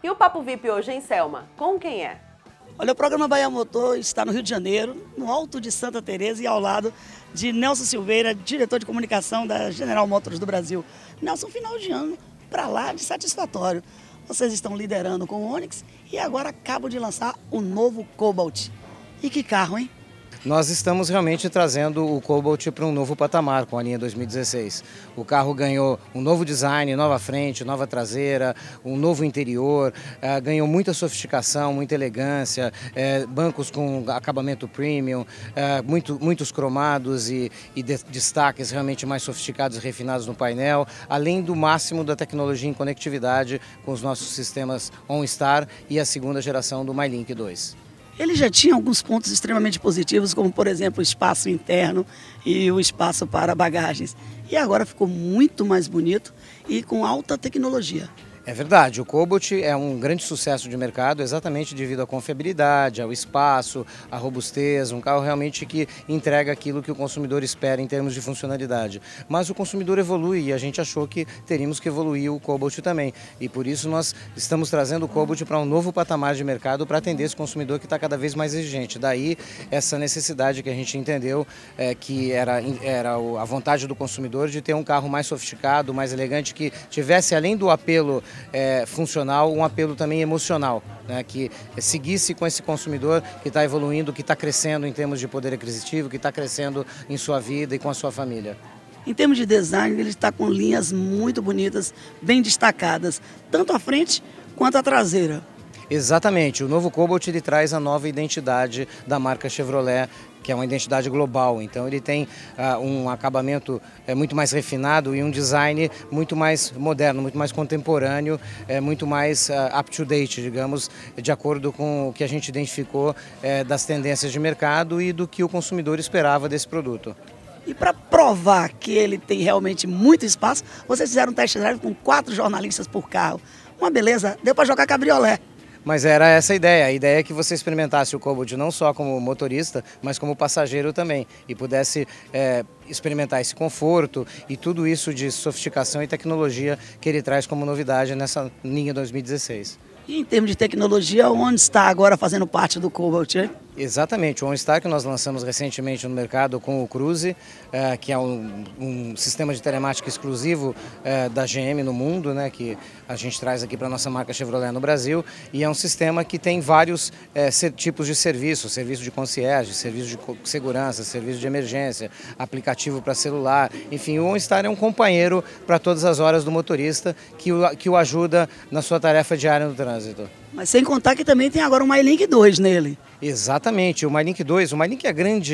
E o Papo VIP hoje, hein, Selma? Com quem é? Olha, o programa Bahia Motor está no Rio de Janeiro, no alto de Santa Teresa e ao lado de Nelson Silveira, diretor de comunicação da General Motors do Brasil. Nelson, final de ano, para lá de satisfatório. Vocês estão liderando com o Onix e agora acabam de lançar o novo Cobalt. E que carro, hein? Nós estamos realmente trazendo o Cobalt para um novo patamar com a linha 2016. O carro ganhou um novo design, nova frente, nova traseira, um novo interior, ganhou muita sofisticação, muita elegância, bancos com acabamento premium, muitos cromados e destaques realmente mais sofisticados e refinados no painel, além do máximo da tecnologia em conectividade com os nossos sistemas OnStar e a segunda geração do MyLink 2. Ele já tinha alguns pontos extremamente positivos, como por exemplo o espaço interno e o espaço para bagagens. E agora ficou muito mais bonito e com alta tecnologia. É verdade, o Cobalt é um grande sucesso de mercado exatamente devido à confiabilidade, ao espaço, à robustez, um carro realmente que entrega aquilo que o consumidor espera em termos de funcionalidade. Mas o consumidor evolui e a gente achou que teríamos que evoluir o Cobalt também. E por isso nós estamos trazendo o Cobalt para um novo patamar de mercado para atender esse consumidor que está cada vez mais exigente. Daí essa necessidade que a gente entendeu que era a vontade do consumidor de ter um carro mais sofisticado, mais elegante, que tivesse além do apelo funcional, um apelo também emocional, né, que seguisse com esse consumidor que está evoluindo, que está crescendo em termos de poder aquisitivo, que está crescendo em sua vida e com a sua família. Em termos de design, ele está com linhas muito bonitas, bem destacadas, tanto a frente quanto a traseira. Exatamente, o novo Cobalt ele traz a nova identidade da marca Chevrolet, que é uma identidade global. Então ele tem um acabamento muito mais refinado e um design muito mais moderno, muito mais contemporâneo, muito mais up-to-date, digamos, de acordo com o que a gente identificou das tendências de mercado e do que o consumidor esperava desse produto. E para provar que ele tem realmente muito espaço, vocês fizeram um test drive com 4 jornalistas por carro. Uma beleza, deu para jogar cabriolé. Mas era essa a ideia é que você experimentasse o Cobalt não só como motorista, mas como passageiro também, e pudesse experimentar esse conforto e tudo isso de sofisticação e tecnologia que ele traz como novidade nessa linha 2016. E em termos de tecnologia, onde está agora fazendo parte do Cobalt, hein? Exatamente, o OnStar que nós lançamos recentemente no mercado com o Cruze, que é um sistema de telemática exclusivo da GM no mundo, né, que a gente traz aqui para a nossa marca Chevrolet no Brasil, e é um sistema que tem vários tipos de serviços, serviço de concierge, serviço de segurança, serviço de emergência, aplicativo para celular, enfim, o OnStar é um companheiro para todas as horas do motorista que o ajuda na sua tarefa diária no trânsito. Mas sem contar que também tem agora o MyLink 2 nele. Exatamente, o MyLink 2, o MyLink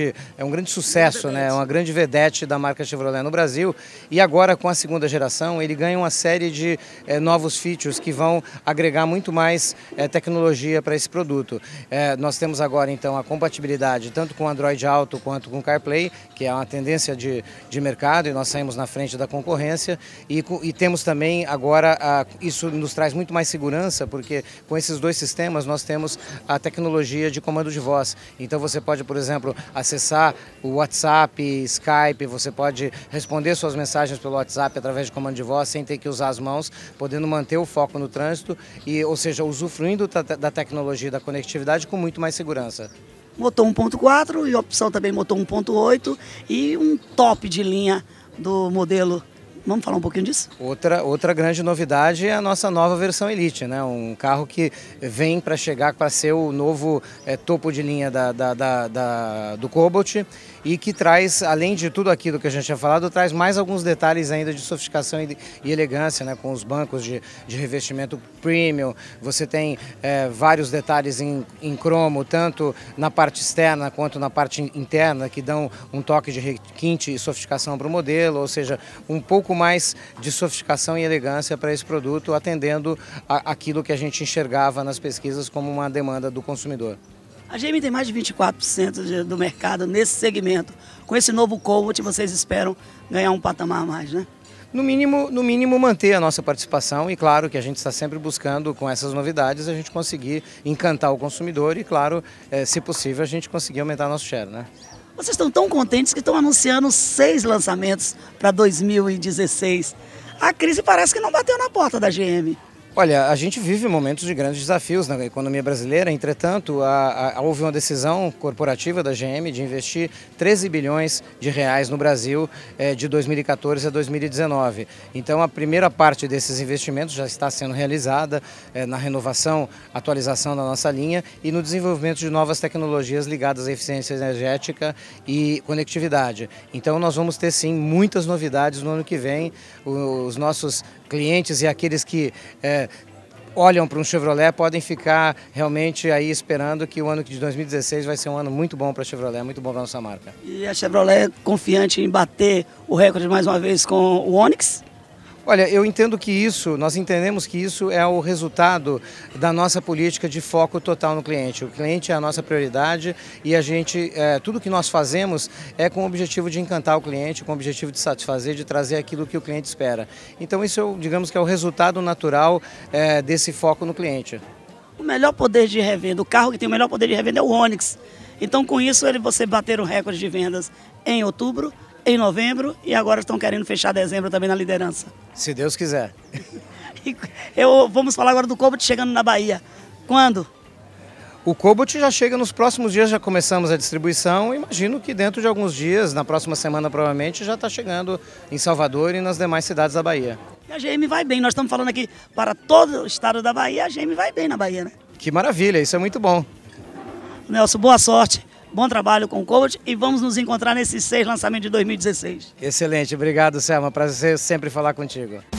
é um grande sucesso, né? É uma grande vedete da marca Chevrolet no Brasil, e agora com a segunda geração ele ganha uma série de novos features que vão agregar muito mais tecnologia para esse produto. Nós temos agora então a compatibilidade tanto com Android Auto quanto com CarPlay, que é uma tendência de mercado, e nós saímos na frente da concorrência, e temos também agora, isso nos traz muito mais segurança, porque com esses dois sistemas nós temos a tecnologia de comando de voz. Então você pode, por exemplo, acessar o WhatsApp, Skype, você pode responder suas mensagens pelo WhatsApp através de comando de voz sem ter que usar as mãos, podendo manter o foco no trânsito, ou seja, usufruindo da tecnologia da conectividade com muito mais segurança. Motor 1.4 e opção também motor 1.8 e um top de linha do modelo. Vamos falar um pouquinho disso? Outra grande novidade é a nossa nova versão Elite, né? Um carro que vem para chegar para ser o novo topo de linha do Cobalt, e que traz, além de tudo aquilo que a gente tinha falado, traz mais alguns detalhes ainda de sofisticação e elegância, né? Com os bancos de revestimento premium. Você tem vários detalhes em cromo, tanto na parte externa quanto na parte interna, que dão um toque de requinte e sofisticação para o modelo, ou seja, um pouco mais de sofisticação e elegância para esse produto, atendendo aquilo que a gente enxergava nas pesquisas como uma demanda do consumidor. A GM tem mais de 24% do mercado nesse segmento. Com esse novo Cobalt, vocês esperam ganhar um patamar a mais, né? No mínimo manter a nossa participação, e claro que a gente está sempre buscando, com essas novidades, a gente conseguir encantar o consumidor e, claro, se possível, a gente conseguir aumentar nosso share, né? Vocês estão tão contentes que estão anunciando 6 lançamentos para 2016. A crise parece que não bateu na porta da GM. Olha, a gente vive momentos de grandes desafios na economia brasileira, entretanto, houve uma decisão corporativa da GM de investir 13 bilhões de reais no Brasil de 2014 a 2019. Então, a primeira parte desses investimentos já está sendo realizada na renovação, atualização da nossa linha e no desenvolvimento de novas tecnologias ligadas à eficiência energética e conectividade. Então, nós vamos ter, sim, muitas novidades no ano que vem. Os nossos clientes e aqueles que olham para um Chevrolet podem ficar realmente aí esperando que o ano de 2016 vai ser um ano muito bom para a Chevrolet, muito bom para a nossa marca. E a Chevrolet é confiante em bater o recorde mais uma vez com o Onix? Olha, nós entendemos que isso é o resultado da nossa política de foco total no cliente. O cliente é a nossa prioridade e tudo que nós fazemos é com o objetivo de encantar o cliente, com o objetivo de satisfazer, de trazer aquilo que o cliente espera. Então isso, digamos que é o resultado natural desse foco no cliente. O melhor poder de revenda, o carro que tem o melhor poder de revenda é o Onix. Então com isso você bater o recorde de vendas em outubro, em novembro e agora estão querendo fechar dezembro também na liderança. Se Deus quiser. Vamos falar agora do Cobalt chegando na Bahia. Quando? O Cobalt já chega nos próximos dias, já começamos a distribuição. Imagino que dentro de alguns dias, na próxima semana provavelmente, já está chegando em Salvador e nas demais cidades da Bahia. E a GM vai bem, nós estamos falando aqui para todo o estado da Bahia, a GM vai bem na Bahia, né? Que maravilha, isso é muito bom. Nelson, boa sorte. Bom trabalho com o Cobalt e vamos nos encontrar nesses 6 lançamentos de 2016. Excelente, obrigado, Selma. Prazer sempre falar contigo.